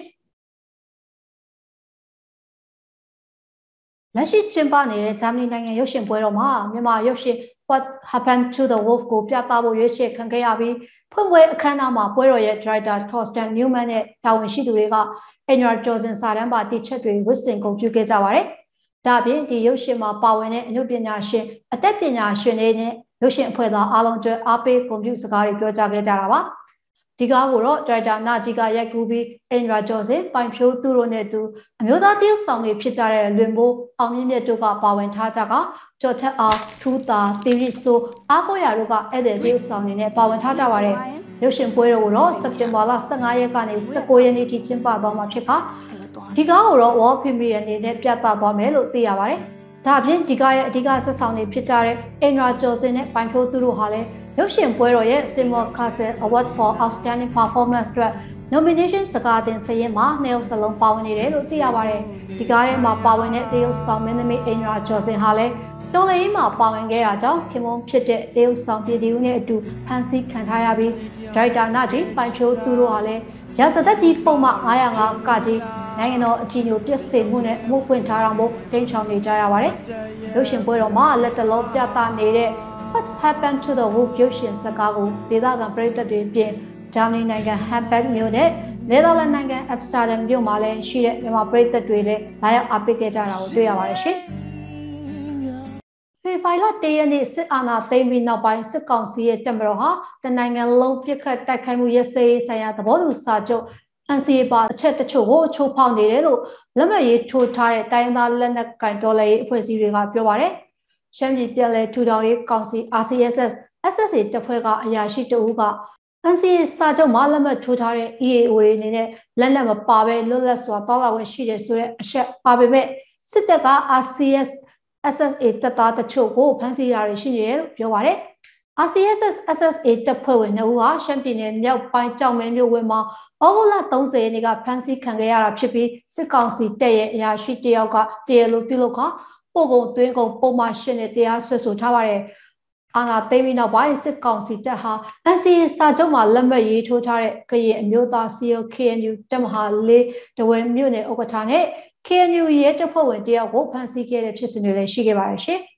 ။လက်ရှိကျင်းပနေတဲ့ဂျာမနီနိုင်ငံရုပ်ရှင်ပွဲတော်မှာမြန်မာရုပ်ရှင် What Happened to the Wolf ကိုပြသဖို့ရွေးချယ်ခံခဲ့ရပြီးဖွင့်ပွဲအခမ်းအနားမှာပွဲတော်ရဲ့ Director Thorsten Newman နဲ့တာဝန်ရှိသူတွေက Enra Johnson စာတမ်းပါတီချက်တွေဝတ်ဆင်ကုန်ပြုခဲ့ကြပါတယ်။ဒါ့အပြင်ဒီရုပ်ရှင်မှာပါဝင်တဲ့အနုပညာရှင်အသက်ပညာရှင်တွေနဲ့ရုပ်ရှင်အဖွဲ့သားအားလုံးအတွက်အားပေးကုန်ပြုစကားတွေပြောကြားခဲ့ကြတာပါ။ဒီကားကိုတော့ဒါရိုက်တာနာကြီးကရိုက်ကူးပြီးအင်ရာကျော်စင်ပိုင်ဖြိုးသူတို့နဲ့သူအမျိုးသားတရုတ်ဆောင်တွေဖြစ်ကြတဲ့လွင်မိုးအောင်မြင့်မြတ်တို့ကပါဝင်ထားကြကကျော်ထက်အောင်ထူးတာတီရီဆိုအားကိုရတို့ကအဲ့တဲ့တရုတ်ဆောင်တွေနဲ့ပါဝင်ထားကြပါတယ်ရုပ်ရှင်ပွဲတော်ကိုတော့စက်တင်ဘာလ15ရက်ကနေ19ရက်နေ့ထိကျင်းပသွားမှာဖြစ်ကဒီကားကိုတော့ World Premiere အနေနဲ့ပြသသွားမယ်လို့သိရပါတယ်ဒါအပြင်ဒီကားရဲ့အဓိကဆက်ဆောင်တွေဖြစ်ကြတဲ့အင်ရာကျော်စင်နဲ့ပိုင်ဖြိုးသူတို့ဟာလည်းရုပ်ရှင်ပွဲတော်ရဲ့ Seymour Cassel Award for Outstanding Performance အတွက် nomination စကားတင်စာရင်းမှာ2ယောက်စလုံးပါဝင်နေတယ်လို့သိရပါတယ်။ဒီကားထဲမှာပါဝင်တဲ့တရုတ်ဆောင်မင်းသမီးအင်ရာကျော်စင်ဟာလည်းတော်လေးမှာပါဝင်ခဲ့တာကြောင့်ခင်မုန်းဖြစ်တဲ့တရုတ်ဆောင်ပြည်သူနဲ့အတူဖန်ဆီးခံထားရပြီးဒါရိုက်တာနာကြီးပိုင်ဖြိုးသူတို့ဟာလည်းရာဇသက်ကြီးပုံမှန်905ကကြီးနိုင်ငံတော်အကြီးအကျယ်ပြည့်စုံမှုနဲ့အမှုဖွင့်ထားတာမို့တင်းချောင်နေကြရပါတယ်။ရုပ်ရှင်ပွဲတော်မှာလက်တလုံးပြသနေတဲ့What happened to the wolf ရုပ်ရှင်စကားကိုဒေသခံပရိသတ်တွေပြင်ဂျာမနီနိုင်ငံဟမ်ဘတ်မြို့နဲ့နယ်သာလန်နိုင်ငံအမ်စတာဒမ်မြို့မှာလည်းရှိတဲ့မြန်မာပရိသတ်တွေလည်းလာရောက်အားပေးခဲ့ကြတာကိုတွေ့ရပါတယ်ရှင်။ဖေဖော်ဝါရီလ1ရက်နေ့စစ်အာဏာသိမ်းပြီးနောက်ပိုင်းစစ်ကောင်စီရဲ့တပ်မတော်ဟာတနိုင်ငံလုံးပြစ်ခတ်တိုက်ခိုက်မှုရပ်စဲရေးဆိုင်ရာသဘောတူစာချုပ်NCA ပါအချက်တချို့ကိုချိုးဖောက်နေတယ်လို့လက်မှတ်ရေးထိုးထားတဲ့တိုင်းသားလက်နက်ကိုင်တော်လှန်ရေးအဖွဲ့အစည်းတွေကပြောပါတယ်။ရှမ်းပြည်ပြည်လဲထူထောင်ရေးကောင်စီ RCSS SSA တပ်ဖွဲ့ကအရာရှိတအုပ်က NCA စာချုပ်မှာလက်မှတ်ထိုးထားတဲ့ EAO တွေအနေနဲ့လက်နက်မပါဘဲလွတ်လပ်စွာတောက်လာဝင်ရှိတယ်ဆိုတဲ့အချက်ပါပေမဲ့စစ်တပ်က RCS SSA တပ်သားတချို့ကိုဖမ်းဆီးတာတွေရှိနေတယ်လို့ပြောပါတယ်။ RCSS SSA တပ်ဖွဲ့ဝင်2ဦးဟာရှမ်းပြည်နယ်မြောက်ပိုင်းကြောင်မဲမြို့ဝင်းမှာဩဂုတ်လ30ရက်နေ့ကဖမ်းဆီးခံခဲ့ရတာဖြစ်ပြီးစစ်ကောင်စီတပ်ရဲ့အရာရှိတယောက်ကတရားလိုပြုလုပ်ခပို့ကုန်သွင်းကုန်ပုံမှန်ရှင်းတဲ့တရားဆွဲဆိုထားပါတယ်။အာဏာသိမ်းပြီးနောက်ပိုင်းစစ်ကောင်စီတပ်ဟာ NCA စာချုပ်မှာလက်မှတ်ရေးထိုးထားတဲ့ကရင်အမျိုးသားစီယို KNU တပ်မဟာ၄တဝဲမြို့နယ်ဥက္ကဋ္ဌနဲ့ KNU ရဲတပ်ဖွဲ့ဝင်တယောက်ကိုဖမ်းဆီးခဲ့တဲ့ဖြစ်စဉ်တွေလည်းရှိခဲ့ပါတယ်ရှင်။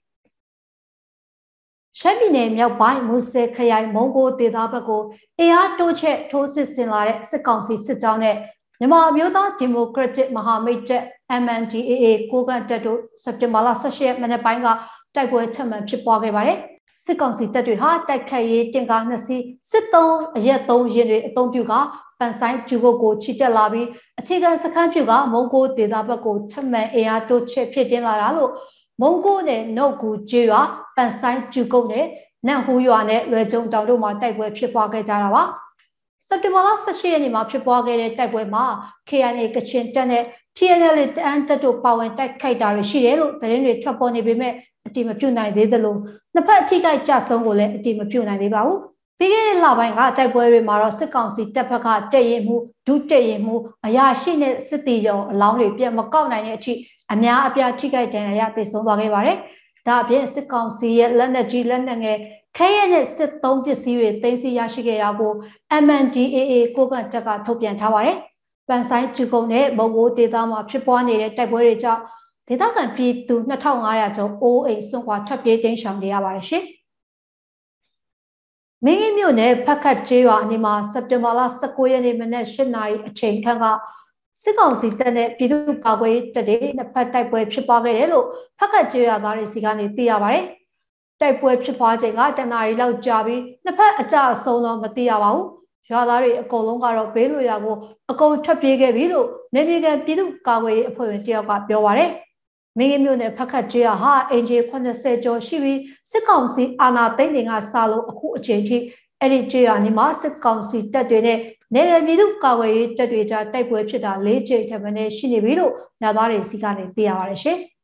ရှမ်းပြည်နယ်မြောက်ပိုင်းမူဆယ်ခရိုင်မုံကိုဒေသဘက်ကိုအင်အားတိုးချဲ့ထိုးစစ်ဆင်လာတဲ့စစ်ကောင်စီစစ်ကြောင်းနဲ့မြန်မာအမျိုးသားဒီမိုကရက်တစ်မဟာမိတ်တပ် MNDAA ကိုကန့်တပ်တို့စက်တင်ဘာလ18ရက်မနေ့ပိုင်းကတိုက်ပွဲထပ်မံဖြစ်ပွားခဲ့ပါတယ်။စစ်ကောင်စီတပ်တွေဟာတိုက်ခိုက်ရေးတင်ကား2စီးစစ်သုံးအရက်3ရင်တွေအုံပြုကပန်ဆိုင်ဂျူကုတ်ကိုချီတက်လာပြီးအခြေခံစခန်းပြုကမုံကိုဒေသဘက်ကိုထပ်မံအင်အားတိုးချဲ့ဖြစ်တင်လာတာလို့မုံကိုနဲ့နှုတ်ကူကျေးရွာပန်ဆိုင်ဂျူကုတ်နဲ့နန့်ဟူးရွာနဲ့လွယ်ကျုံတောင်တို့မှာတိုက်ပွဲဖြစ်ပွားခဲ့ကြတာပါစက်တင်ဘာလ18ရက်နေ့မှာဖြစ်ပွားခဲ့တဲ့တိုက်ပွဲမှာ KNA ကချင်တပ်နဲ့ TNL တအန်တပ်တို့ပါဝင်တိုက်ခိုက်တာတွေရှိတယ်လို့သတင်းတွေထွက်ပေါ်နေပေမဲ့အတိမပြုတ်နိုင်သေးသလိုနှစ်ဖက်အထိကိကြဆုံးကိုလည်းအတိမပြုတ်နိုင်သေးပါဘူးပြီးခဲ့တဲ့လပိုင်းကတိုက်ပွဲတွေမှာတော့စစ်ကောင်စီတပ်ဖက်ကတပ်ရင်မှုဒုတပ်ရင်မှုအရာရှိနဲ့စစ်တီရုံအလောင်းတွေပြတ်မကောက်နိုင်တဲ့အထိအများအပြားထိခိုက်ဒဏ်ရာရပြေဆုံးသွားခဲ့ပါတယ်ဒါအပြင်စစ်ကောင်စီရဲ့လက်နက်ကြီးလက်နက်ငယ်ခဲရဲနဲ့စစ်သုံးပစ္စည်းတွေသိမ်းဆည်းရရှိခဲ့ရကို MNDAA ကိုကန့်တပ်ကထုတ်ပြန်ထားပါတယ်ပန်ဆိုင်ဂျူကုန်းနဲ့မုံကိုဒေသမှာဖြစ်ပွားနေတဲ့တိုက်ပွဲတွေကြောင့်ဒေသခံပြည်သူ2500ကျော်အိုးအိမ်စွန့်ခွာထွက်ပြေးတိမ်းရှောင်နေရပါတယ်ရှင်မင်းကြီးမြို့နယ်ဖက်ခတ်ကျေးရွာအနီးမှာစက်တင်ဘာလ19ရက်နေ့မနက်8 နာရီအချိန်ခန့်ကစစ်ကောင်စီတပ်နဲ့ပြည်သူ့ကာကွယ်ရေးတပ်တွေနှစ်ဖက်တိုက်ပွဲဖြစ်ပွားခဲ့တယ်လို့ဖက်ခတ်ကျေးရွာသားတွေစီကနေသိရပါတယ်။တိုက်ပွဲဖြစ်ပွားချိန်ကတနာရီလောက်ကြာပြီးနှစ်ဖက်အကြအဆုံးတော့မသိရပါဘူး။ရွာသားတွေအကုန်လုံးကတော့ဘေးလွတ်ရာကိုအကုန်ထွက်ပြေးခဲ့ပြီလို့နေပြည်တော်ပြည်သူ့ကာကွယ်ရေးအဖွဲ့ဝင်တယောက်ကပြောပါတယ်။မင်းကြီးမြို့နယ်ဖက်ခတ်ကျေးရွာဟာအင်ဂျီ80ကျော်ရှိပြီးစစ်ကောင်စီအာဏာသိမ်းနေကစလို့အခုအချိန်ထိအဲ့ဒီကျေးရွာနေမှာစစ်ကောင်စီတပ်တွေနဲ့နေပြည်တော်ကာကွယ်ရေးတပ်တွေကြားတိုက်ပွဲဖြစ်တာ၄ကြိမ်ထက်မနည်းရှိနေပြီလို့ညသားတွေစီကနေသိရပါတယ်ရှင်။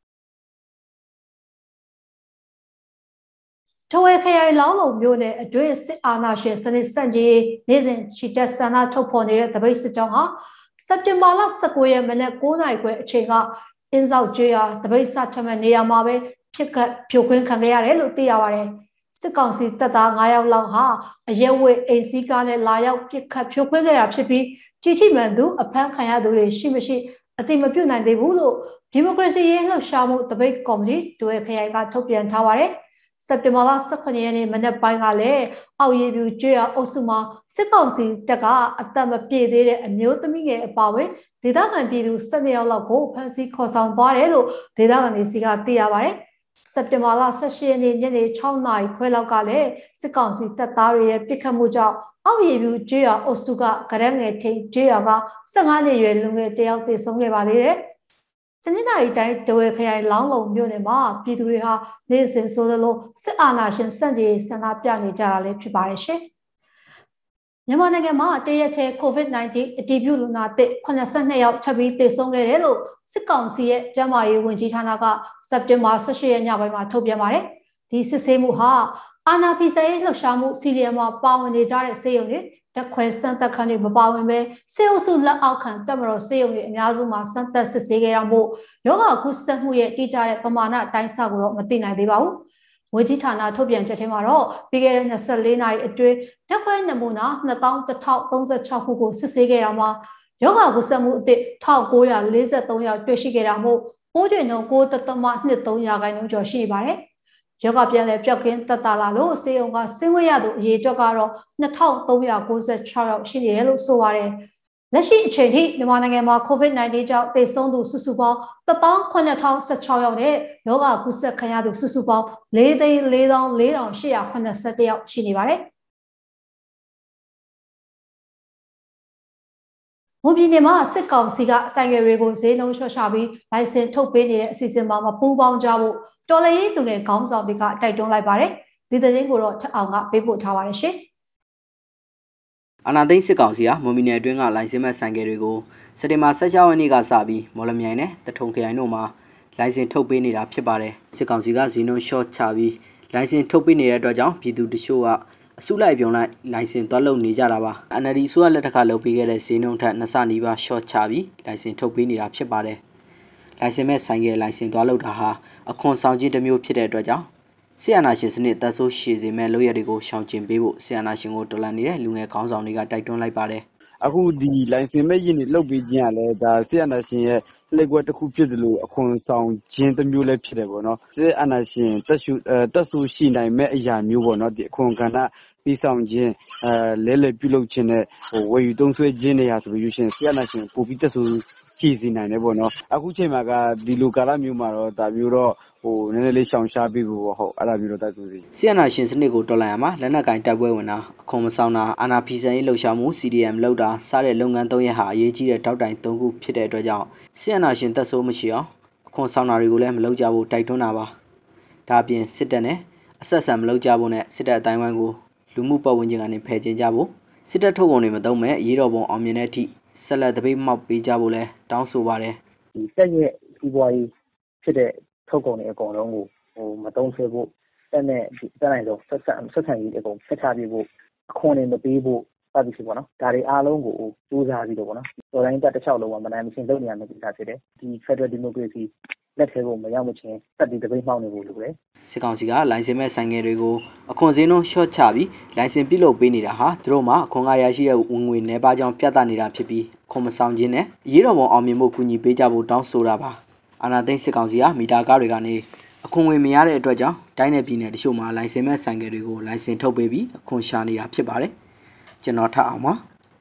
ထဝယ်ခရိုင်လောင်းလုံမြို့နယ်အတွင်းစစ်အာဏာရှင်စနစ်ဆန့်ကျင်နေ့စဉ်ချီတက်ဆန္ဒထုတ်ဖော်နေတဲ့တပိတ်စစ်ကြောင်းဟာစက်တင်ဘာလ19ရက်မနက်9:00နာရီခွဲအချိန်ကအင်းဆောက်ကျေးရွာတပိတ်စထွက်မဲ့နေရာမှာပဲဖြစ်ခတ်ဖြိုခွင်းခံခဲ့ရတယ်လို့သိရပါတယ်။စစ်ကောင်စီတပ်သား9ယောက်လောက်ဟာအရဲဝဲအိမ်စီးကားနဲ့လာရောက်ပစ်ခတ်ဖြိုခွင်းခဲ့တာဖြစ်ပြီးကြီးထိမှန်သူအဖမ်းခံရသူတွေရှိမရှိအတိမပြုတ်နိုင်သေးဘူးလို့ဒီမိုကရေစီရေးလှုပ်ရှားမှုတပိတ်ကော်မတီတွဲခရိုင်ကထုတ်ပြန်ထားပါတယ်။စက်တင်ဘာလ18ရက်နေ့မနက်ပိုင်းကလည်းအောက်ရည်ပြူကျွော်အုပ်စုမှာစစ်ကောင်စီတပ်ကအသက်မပြည့်သေးတဲ့အမျိုးသမီးငယ်အပါအဝင်ဒေသခံပြည်သူ12ယောက်လောက်ကိုဖမ်းဆီးခေါ်ဆောင်သွားတယ်လို့ဒေသခံတွေစီကသိရပါတယ်။စက်တင်ဘာလ18ရက်နေ့ညနေ6နာရီခွဲလောက်ကလည်းစစ်ကောင်စီတပ်သားတွေရဲ့ပစ်ခတ်မှုကြောင့်အောက်ရည်ပြူကျွော်အုပ်စုကကရက်ငယ်ထိန်ကျွော်က15နှစ်ရွယ်လူငယ်တယောက်သေဆုံးခဲ့ပါသေးတယ်။တနင်္လာရီတိုင်းတဝဲခရိုင်လောင်းလုံမြို့နယ်မှာပြည်သူတွေဟာနေ့စဉ်ဆိုသလိုစစ်အာဏာရှင်စန့်ကျင်ဆန္ဒပြနေကြတာလည်းဖြစ်ပါတယ်ရှင်။မြန်မာနိုင်ငံမှာတရက်ထဲ COVID-19 အတည်ပြုလူနာသစ်82ယောက်ထပ်ပြီးသေဆုံးခဲ့တယ်လို့စစ်ကောင်စီရဲ့ကျန်းမာရေးဝန်ကြီးဌာနကစက်တင်ဘာ18ရက်ညပိုင်းမှာထုတ်ပြန်ပါတယ်။ဒီစစ်ဆေးမှုဟာအာဏာဖီဆန်ရေးလှုပ်ရှားမှုစီရီယံမှာပါဝင်နေကြတဲ့စေယုံတွေတက်ခွဲစမ်းသပ်ခန်းတွေမပါဝင်ပဲစေအုပ်စုလက်အောက်ခံတပ်မတော်စေယုံတွေအများစုမှာစမ်းသပ်စစ်ဆေးခဲ့ရမှုရောဂါကူးစက်မှုရဲ့တိကျတဲ့ပမာဏအတိုင်းအဆကိုတော့မသိနိုင်သေးပါဘူး။ဝန်ကြီးဌာနထုတ်ပြန်ချက်ထဲမှာတော့ပြီးခဲ့တဲ့24နာရီအတွင်းတက်ခွဲနမူနာ2036ခုကိုစစ်ဆေးခဲ့ရမှာရောဂါကူးစက်မှုအသစ်1943ယောက်တွေ့ရှိခဲ့တာမို့ပိုးတွေ့နှုန်း9.23%ကျော်ရှိပါတယ်။ယောဂပြန်လည်ပြောက်ကင်းတက်တာလာလို့စေယုံကဆင်းဝဲရသူအရေးအတွက်ကတော့2396ယောက်ရှိနေတယ်လို့ဆိုပါတယ်။လက်ရှိအချိန်ထိမြန်မာနိုင်ငံမှာ COVID-19 ကြောင့်သေဆုံးသူစုစုပေါင်း18016ယောက်နဲ့ယောဂကူးစက်ခံရသူစုစုပေါင်း4,44,881ယောက်ရှိနေပါတယ်။မွန်ပြည်နယ်မှာစစ်ကောင်စီကဆိုင်ငယ်တွေကိုဈေးနှုန်းလျှော့ချပြီးလိုင်စင်ထုတ်ပေးနေတဲ့အစီအစဉ်မှာမပူးပေါင်းကြဖို့တော်လှန်ရေးသူငယ်ခေါင်းဆောင်တွေကတိုက်တွန်းလိုက်ပါတယ်။ဒီသတင်းကိုတော့ထက်အောင်ကပေးပို့ထားပါတယ်ရှင်။အာဏာသိမ်းစစ်ကောင်စီဟာမွန်ပြည်နယ်အတွင်းကလိုင်စင်မဲ့ဆိုင်ငယ်တွေကိုစက်တင်ဘာ16ရက်နေ့ကစပြီးမော်လမြိုင်နဲ့တထုံခရိုင်တို့မှာလိုင်စင်ထုတ်ပေးနေတာဖြစ်ပါတယ်။စစ်ကောင်စီကဈေးနှုန်းလျှော့ချပြီးလိုင်စင်ထုတ်ပေးနေတဲ့အတွက်ကြောင့်ပြည်သူတချို့ကအစုလိုက်ပြုံလိုက်လိုင်စင်သွားလုပ်နေကြတာပါ။ NLD ဆိုရလက်ထက်ကလုပ်ပေးခဲ့တဲ့ဈေးနှုန်းထက်2ဆနီးပါးရှော့ချပြီးလိုင်စင်ထုတ်ပေးနေတာဖြစ်ပါတယ်။လိုင်စင်မဲ့ဆိုင်ကလိုင်စင်သွားလုပ်တာဟာအခွန်ဆောင်ခြင်းတစ်မျိုးဖြစ်တဲ့အတွက်ကြောင့်ဆီယနာရှင်စနစ်သက်ဆိုးရှည်စေမဲ့လုပ်ရတွေကိုရှောင်ကျဉ်ပေးဖို့ဆီယနာရှင်ကိုတော်လှန်နေတဲ့လူငယ်ခေါင်းဆောင်တွေကတိုက်တွန်းလိုက်ပါတယ်။အခုဒီလိုင်စင်မဲ့ရင်းတွေလုပ်ပေးခြင်းကလည်းဒါဆီယနာရှင်ရဲ့လက်ကွက်တစ်ခုဖြစ်သလိုအခွန်ဆောင်ခြင်းတစ်မျိုးလည်းဖြစ်တယ်ပေါ့နော်။ဆီယနာရှင်တက်ဆိုးရှိနိုင်မဲ့အရာမျိုးပေါ့နော်ဒီအခွန်ကဏ္ဍပြီးဆောင်ခြင်းလဲပြုလုပ်ခြင်းနဲ့ဝယ်ယူသုံးစွဲခြင်းတွေဟာဆိုလို့ရှိရင်ဆီယနာရှင်ပိုပြီးတက်ဆိုးရှိစေနိုင်တယ်ပေါ့နော်အခုချိန်မှာကဒီလိုကာလမျိုးမှာတော့ဒါမျိုးတော့နည်းနည်းလေးရှောင်ရှားပေးဖို့ဟုတ်အဲ့ဒါမျိုးတော့တိုက်တွန်းစီဆီယနာရှင်စနစ်ကိုတော်လှန်ရမှာလက်နက်ကင်တပ်ပွဲဝင်တာအခွန်မဆောင်တာအာဏာဖီဆန်ရေးလှုပ်ရှားမှု CDM လောက်တာစတဲ့လုပ်ငန်း၃ရပ်ဟာအရေးကြီးတဲ့တောက်တိုင်၃ခုဖြစ်တဲ့အတွက်ကြောင့်ဆီယနာရှင်သက်ဆိုးမရှိအောင်အခွန်ဆောင်တာတွေကိုလည်းမလုပ်ကြဖို့တိုက်တွန်းတာပါဒါအပြင်စစ်တပ်နဲ့အဆက်ဆံမလုပ်ကြဖို့နဲ့စစ်တပ်အတိုင်းဝိုင်းကိုလူမှုပတ်ဝန်းကျင်ကနေဖယ်ကျင်ကြဖို့စစ်တပ်ထုတ်ကုန်တွေမသုံးမဲ့ရေးတော်ပုံအောင်မြင်တဲ့အထိဆက်လက်တပိတ်မှောက်ပေးကြဖို့လဲတောင်းဆိုပါတယ်ဒီတက်ရဲ့စီးပွားရေးဖြစ်တဲ့ထုတ်ကုန်တွေအကုန်လုံးကိုမသုံးဆွဲဖို့တက်နဲ့တက်နိုင်ဆုံးဆက်ဆံရေးအကုန်ဖျက်ချပေးဖို့အခွန်တွေမပေးဖို့စသည်ဖြင့်ပေါ့နော်ဒါတွေအားလုံးကိုစူးစမ်းပြီးတော့ပေါ့နော်တော်တိုင်းတက်တစ်လျှောက်လုံးမှာမနိုင်မချင်းလုပ်နေရမယ့်ကိစ္စဖြစ်တယ်ဒီ Federal Democracyလက်ထဲကိုမရောက်မချင်းတက်ပြီးတပိတ်မှောက်နေဖို့လိုတယ်စစ်ကောင်စီကလိုင်စင်မဲ့ဆိုင်ငယ်တွေကိုအခွန်စင်းလုံးရှော့ချပြီးလိုင်စင်ပြုလုပ်ပေးနေတာဟာသူတို့မှအခွန်ကရရှိတဲ့ဝင်ငွေနှဲပါကြောင်းပြသနေတာဖြစ်ပြီးခွန်မဆောင်ခြင်းနဲ့ရေးတော်ပုံအောင်မြင်မှုကူညီပေးကြဖို့တောင်းဆိုတာပါအာဏာသိမ်းစစ်ကောင်စီဟာမီတာကားတွေကနေအခွန်ငွေမရတဲ့အတွက်ကြောင့်တိုင်းနယ်ပြည်နယ်တချို့မှာလိုင်စင်မဲ့ဆိုင်ကယ်တွေကိုလိုင်စင်ထုတ်ပေးပြီးအခွန်ရှာနေတာဖြစ်ပါတယ်ကျွန်တော်ထပ်အောင်ပါ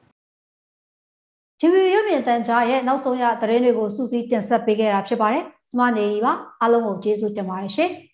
ဂျီဗီရုပ်မြင်သံကြားရဲ့နောက်ဆုံးရသတင်းတွေကိုစူးစီးတင်ဆက်ပေးခဲ့တာဖြစ်ပါတယ်ကျွန်မနေပါအားလုံးကိုကျေးဇူးတင်ပါတယ်ရှင်